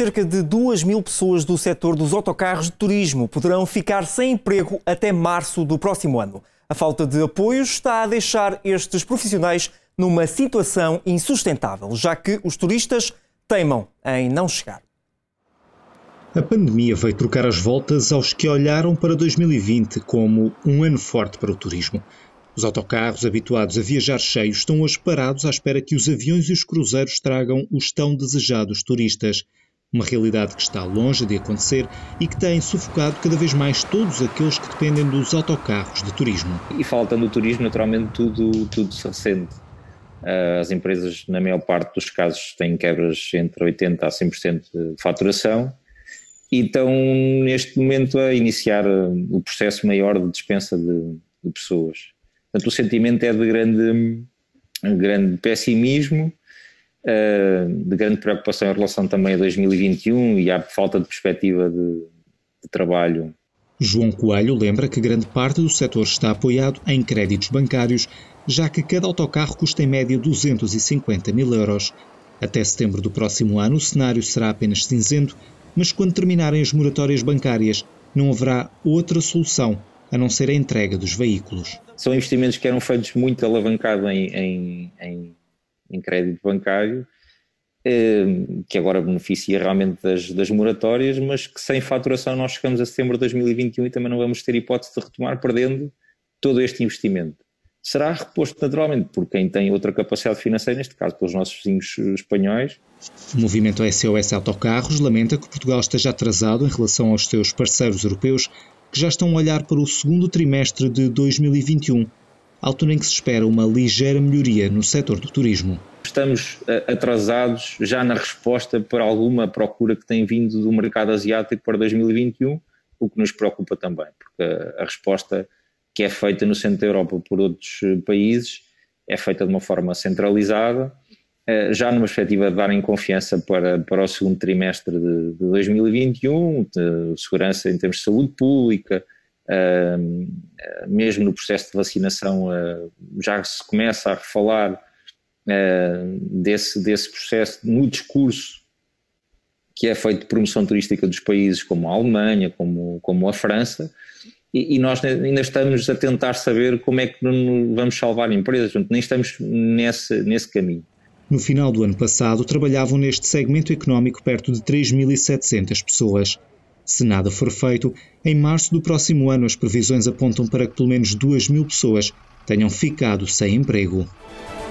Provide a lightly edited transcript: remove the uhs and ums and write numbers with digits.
Cerca de 2.000 pessoas do setor dos autocarros de turismo poderão ficar sem emprego até março do próximo ano. A falta de apoio está a deixar estes profissionais numa situação insustentável, já que os turistas teimam em não chegar. A pandemia veio trocar as voltas aos que olharam para 2020 como um ano forte para o turismo. Os autocarros habituados a viajar cheios estão hoje parados à espera que os aviões e os cruzeiros tragam os tão desejados turistas. Uma realidade que está longe de acontecer e que tem sufocado cada vez mais todos aqueles que dependem dos autocarros de turismo. E faltando o turismo, naturalmente, tudo se ressente. As empresas, na maior parte dos casos, têm quebras entre 80% a 100% de faturação e estão, neste momento, a iniciar o processo maior de dispensa de pessoas. Portanto, o sentimento é de grande pessimismo, de grande preocupação em relação também a 2021 e à falta de perspectiva de trabalho. João Coelho lembra que grande parte do setor está apoiado em créditos bancários, já que cada autocarro custa em média 250 mil euros. Até setembro do próximo ano o cenário será apenas cinzento, mas quando terminarem as moratórias bancárias não haverá outra solução a não ser a entrega dos veículos. São investimentos que eram feitos muito alavancados em crédito bancário, que agora beneficia realmente das moratórias, mas que sem faturação nós chegamos a setembro de 2021 e também não vamos ter hipótese de retomar perdendo todo este investimento. Será reposto naturalmente por quem tem outra capacidade financeira, neste caso pelos nossos vizinhos espanhóis. O movimento SOS Autocarros lamenta que Portugal esteja atrasado em relação aos seus parceiros europeus, que já estão a olhar para o segundo trimestre de 2021, altura em que se espera uma ligeira melhoria no setor do turismo. Estamos atrasados já na resposta para alguma procura que tem vindo do mercado asiático para 2021, o que nos preocupa também, porque a resposta que é feita no centro da Europa por outros países é feita de uma forma centralizada, já numa perspectiva de darem confiança para o segundo trimestre de 2021, de segurança em termos de saúde pública, mesmo no processo de vacinação já se começa a falar desse processo no discurso que é feito de promoção turística dos países como a Alemanha, como a França, e nós ainda estamos a tentar saber como é que vamos salvar empresas, portanto nem estamos nesse caminho. No final do ano passado trabalhavam neste segmento económico perto de 3.700 pessoas. Se nada for feito, em março do próximo ano as previsões apontam para que pelo menos 2.000 pessoas tenham ficado sem emprego.